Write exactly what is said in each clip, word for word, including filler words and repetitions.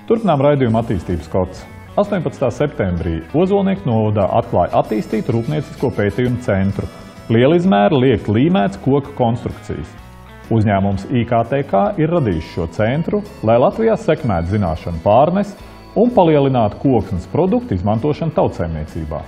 Turpinām raidījuma attīstības kods. astoņpadsmitā septembrī Ozolnieku novadā atklāja attīstītu rūpniecisko pētījumu centru. Lielizmēra liekt līmēts koku konstrukcijas. Uzņēmums I K T K ir radījis šo centru, lai Latvijā sekmētu zināšanu pārnes un palielinātu koksnes produktu izmantošanu tautsaimniecībā.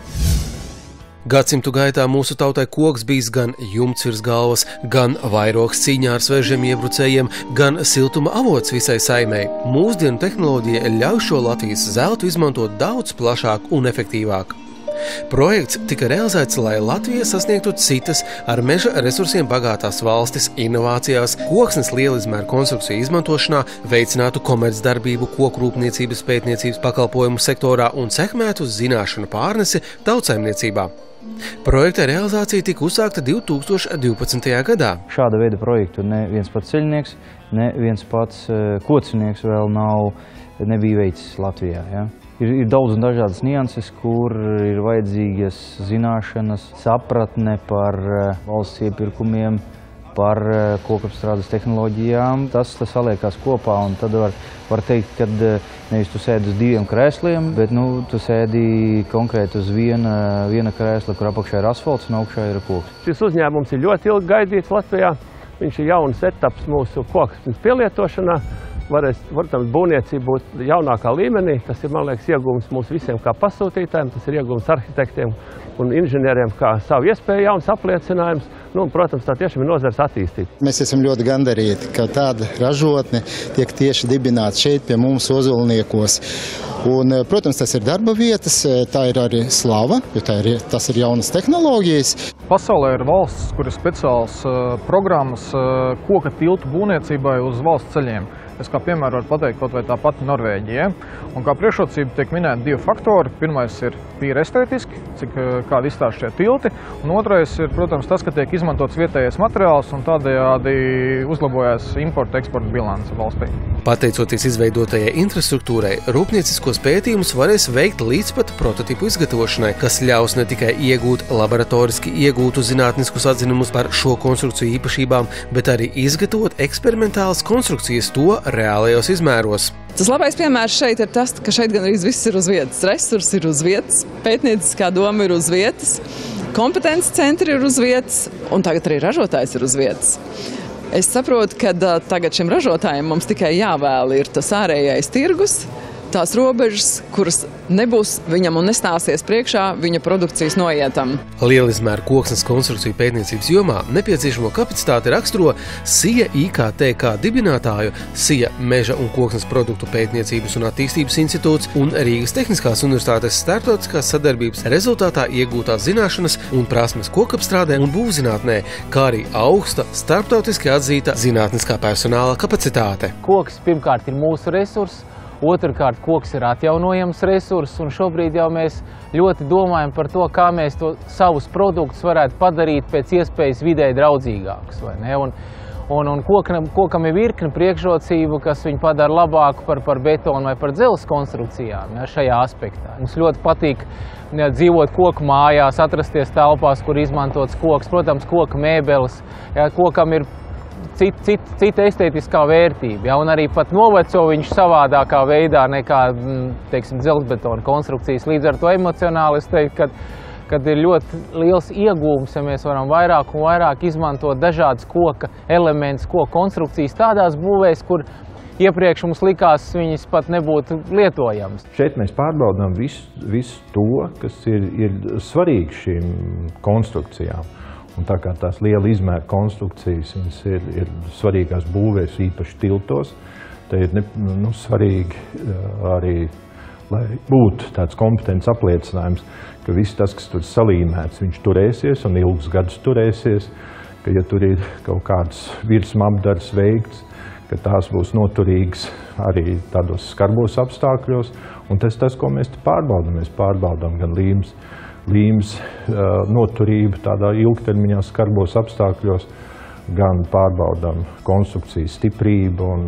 Gadsimtu gaitā mūsu tautai koks bijis gan jumts virs galvas, gan vairogs cīņā ar svežiem iebrucējiem, gan siltuma avots visai saimei. Mūsdienu tehnoloģija ļauj šo Latvijas zeltu izmantot daudz plašāk un efektīvāk. Projekts tika realizēts, lai Latvija sasniegtu citas ar meža resursiem bagātās valstis inovācijās, koksnes lielizmēra konstrukciju izmantošanā, veicinātu komercdarbību koku rūpniecības pētniecības pakalpojumu sektorā un sekmētu zināšanu pārnesi tautsaimniecībā. Projekta realizācija tika uzsākta divi tūkstoši divpadsmitajā gadā. Šāda veida projektu ne viens pats ceļnieks, ne viens pats kocinieks vēl nav, nebija veicis Latvijā. Ja? Ir, ir daudz un dažādas nianses, kur ir vajadzīgas zināšanas, sapratne par valsts iepirkumiem, par kokapstrādes tehnoloģijām. Tas, tas saliekās kopā, un tad var, var teikt, ka nevis tu sēdi uz diviem krēsliem, bet nu, tu sēdi konkrēti uz viena, viena krēsla, kur apakšā ir asfalts un augšā ir koks. Šis uzņēmums ir ļoti ilgi gaidīts Latvijā. Viņš ir jauns etaps mūsu koksnes pielietošanā. Varēs, protams, būvniecība būs jaunākā līmenī. Tas ir, man liekas, iegūms mums visiem kā pasūtītājiem, tas ir iegūms arhitektiem un inženieriem kā savu iespēju jauns apliecinājums. Nu, un, protams, tā tiešām ir nozares attīstība. Mēs esam ļoti gandarīti, ka tāda ražotne tiek tieši dibināta šeit pie mums Ozolniekos. Un, protams, tas ir darba vietas, tā ir arī slava, jo tā ir, tas ir jaunas tehnoloģijas. Pasaulē ir valsts, kur ir speciāls uh, programmas uh, koka tiltu būvniecībai uz valsts ceļiem. Es kā piemēru varu pateikt kaut vai tā pati Norvēģija. Un kā priekšrocība tiek minēti divi faktori. Pirmais ir tīri estētiski, cik kādi izstāsta šie tilti. Un otrais ir, protams, tas, ka tiek izmantots vietējais materiāls un tādējādi uzlabojas importa-eksporta bilance valstī. Pateicoties izveidotajai infrastruktūrai, rūpnieciskos pētījumus varēs veikt līdz pat prototipu izgatavošanai, kas ļaus ne tikai iegūt laboratoriski iegūtu zinātniskus atzinumus par šo konstrukciju īpašībām, bet arī izgatavot eksperimentālas konstrukcijas to reālajos izmēros. Tas labais piemērs šeit ir tas, ka šeit gan arī viss ir uz vietas. Resursi ir uz vietas, pētnieciskā doma ir uz vietas, kompetences centri ir uz vietas un tagad arī ražotājs ir uz vietas. Es saprotu, ka tagad šim ražotājiem mums tikai jāvēl ir tas ārējais tirgus, tās robežas, kuras nebūs viņam un nestāsies priekšā viņa produkcijas noietam. Lielizmēra koksnes konstrukciju pētniecības jomā nepieciešamo kapacitāti raksturo S I A I K T K dibinātāju, S I A Meža un koksnes produktu pētniecības un attīstības institūts un Rīgas Tehniskās universitātes starptautiskās sadarbības rezultātā iegūtās zināšanas un prasmes kokapstrādē un būvzinātnē, kā arī augsta starptautiski atzīta zinātniskā personāla kapacitāte. Koks pirmkārt ir mūsu resurs. Otrkārt, koks ir atjaunojams resurs, un šobrīd jau mēs ļoti domājam par to, kā mēs to savus produktus varētu padarīt pēc iespējas videi draudzīgākus. Vai ne? Un, un, un kokam, kokam ir virkni priekšrocību, kas viņu padara labāku par, par betonu vai par dzelzs konstrukcijām, ja, šajā aspektā. Mums ļoti patīk ja, dzīvot koku mājās, atrasties telpās, kur izmantots koks. Protams, koka mēbeles, ja, kokam ir Cita, cita, cita estētiskā vērtība, ja, un arī pat noveco viņš savādākā veidā nekā, teiksim, dzelzbetona konstrukcijas. Līdz ar to emocionāli es teiktu, kad, kad ir ļoti liels iegūms, ja mēs varam vairāk un vairāk izmantot dažādas koka elementus, koka konstrukcijas tādās būvēs, kur iepriekš mums likās viņas pat nebūtu lietojams. Šeit mēs pārbaudām visu, visu to, kas ir, ir svarīgi šīm konstrukcijām. Un tā kā tās liela izmēra konstrukcijas ir, ir svarīgās būvēs, īpaši tiltos, tad ir ne, nu, svarīgi arī, lai būtu tāds kompetents apliecinājums, ka viss tas, kas tur salīmēts, viņš turēsies un ilgus gadus turēsies, ka ja tur ir kaut kāds virsma apdars veikts, ka tās būs noturīgas arī tādos skarbos apstākļos. Un tas tas, ko mēs te pārbaudam. Mēs pārbaudam gan līmes, līmes uh, noturību tādā ilgtermiņā skarbos apstākļos, gan pārbaudam konstrukcijas stiprību un,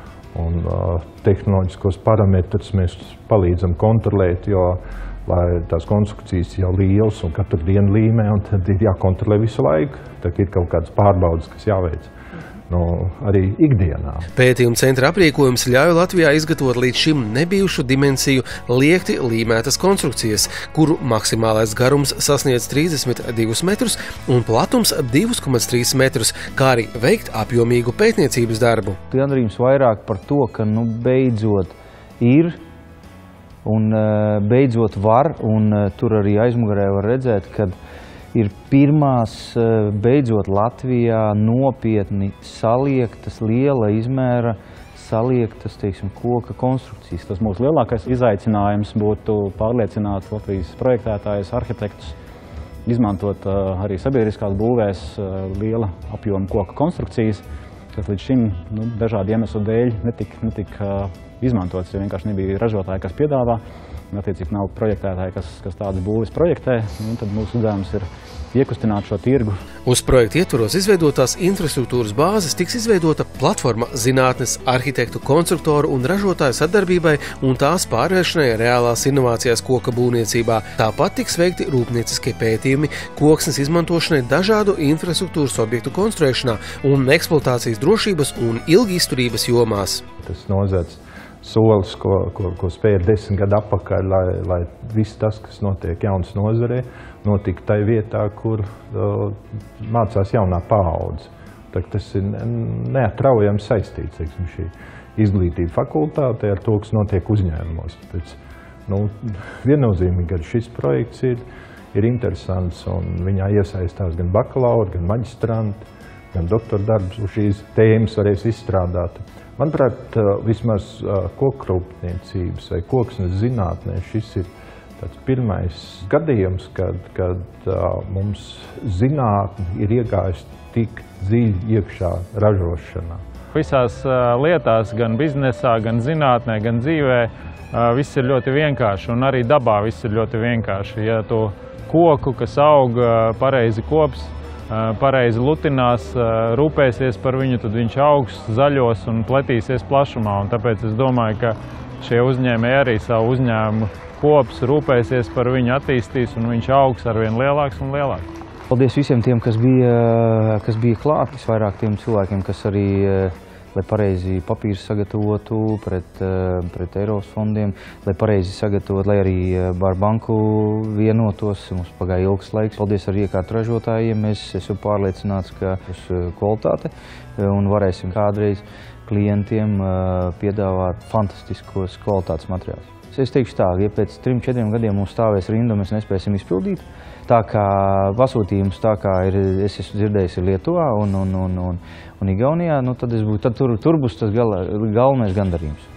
un uh, tehnoloģiskos parametrus mēs palīdzam kontrolēt, jo lai tās konstrukcijas jau lielas un katru dienu līmē, un tad ir jākontrolē visu laiku. Tā ir kaut kādas pārbaudas, kas jāveic. no, arī ikdienā. Pētījuma centra aprīkojums ļauj Latvijā izgatavot līdz šim nebijušu dimensiju liekti līmētas konstrukcijas, kuru maksimālais garums sasniedz trīsdesmit divus metrus un platums divus komats trīs metrus, kā arī veikt apjomīgu pētniecības darbu. Gandarījums vairāk par to, ka nu beidzot ir un beidzot var, un tur arī aizmugurē var redzēt, kad ir pirmās beidzot Latvijā nopietni saliektas, liela izmēra saliektas, teiksim, koka konstrukcijas. Tas mūsu lielākais izaicinājums būtu pārliecināt Latvijas projektētājus, arhitektus, izmantot arī sabiedriskās būvēs liela apjoma koka konstrukcijas, kas līdz šim nu, dažādu iemeslu dēļ netika, netika izmantots, jo vienkārši nebija ražotāji, kas piedāvā. Attiecīgi nav projektētāji, kas, kas tādas būves projektē, un tad mūsu uzdevums ir iekustināt šo tirgu. Uz projekta ietvaros izveidotās infrastruktūras bāzes tiks izveidota platforma zinātnes, arhitektu, konstruktoru un ražotāju sadarbībai un tās pārvēršanai reālās inovācijās koka būvniecībā. Tāpat tiks veikti rūpnieciskie pētījumi, koksnes izmantošanai dažādu infrastruktūras objektu konstruēšanā un eksploatācijas drošības un ilgi izturības jomās. Tas nozars solis, ko, ko, ko spēja desmit gadu atpakaļ, lai, lai viss tas, kas notiek jaunas nozarē, notika tai vietā, kur uh, mācās jaunā paudze. Tas ir neatraujami saistīts, teiksim, šī izglītība fakultāte ar to, kas notiek uzņēmumos. Tāpēc, nu, viennozīmīgi arī šis projekts ir, ir interesants, un viņā iesaistās gan bakalauri, gan maģistranti, gan doktordarbus uz šīs tēmas varēs izstrādāt. Manuprāt, vismaz kokrūpniecības vai koksnes zinātnē šis ir tāds pirmais gadījums, kad, kad mums zinātne ir iegājusi tik dziļi iekšā ražošanā. Visās lietās, gan biznesā, gan zinātnē, gan dzīvē, viss ir ļoti vienkārši, un arī dabā viss ir ļoti vienkārši. Ja to koku, kas aug, pareizi kops, pareizi lutinās, rūpēsies par viņu, tad viņš augs, zaļos un pletīsies plašumā. Un tāpēc es domāju, ka šie uzņēmēji arī savu uzņēmumu kops, rūpēsies par viņu, attīstīs, un viņš augs arvien lielāks un lielāks. Paldies visiem tiem, kas bija, kas bija klāt, visvairāk tiem cilvēkiem, kas arī, lai pareizi papīrs sagatavotu pret, pret Eiropas fondiem, lai pareizi sagatavot, lai arī ar banku vienotos. Mums pagāja ilgs laiks. Paldies arī iekārtu ražotājiem. Es esmu pārliecināts, ka būs kvalitāte un varēsim kādreiz klientiem piedāvāt fantastiskos kvalitātes materiālus. Es teikšu tā, ja pēc trim, četriem gadiem mums stāvēs rinda, mēs nespēsim izpildīt. Tā kā pasūtījums, tā kā ir, es esmu dzirdējis, ir Lietuvā un, un, un, un, un Igaunijā, nu tad, es būtu, tad tur, tur būs tas gal, galvenais gandarījums.